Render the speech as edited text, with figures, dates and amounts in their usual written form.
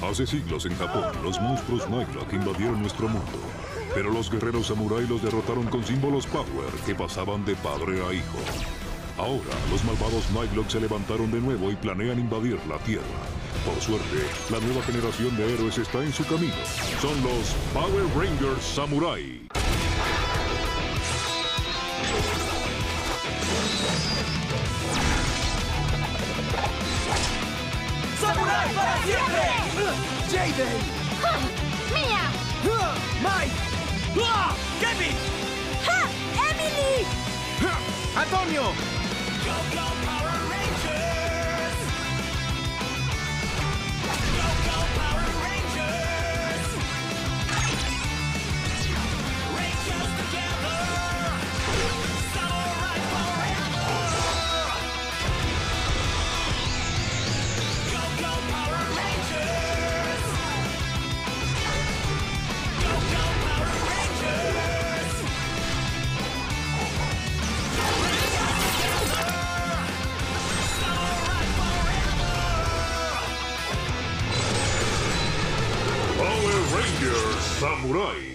Hace siglos en Japón, los monstruos Nightlock invadieron nuestro mundo. Pero los guerreros samurái los derrotaron con símbolos Power que pasaban de padre a hijo. Ahora, los malvados Nightlock se levantaron de nuevo y planean invadir la Tierra. Por suerte, la nueva generación de héroes está en su camino. Son los Power Rangers Samurai. ¡Samurai para siempre! ¡Jaden! ¡Mía! ¡Mike! ¡Kevin! ¡Ja! ¡Emily! ¡Antonio! Go, go, Power Rangers! Go, go, Power Rangers! Rangers together! Samurai forever! Go, go, Power Rangers! Go, go, Power Rangers! Power Rangers Samurai.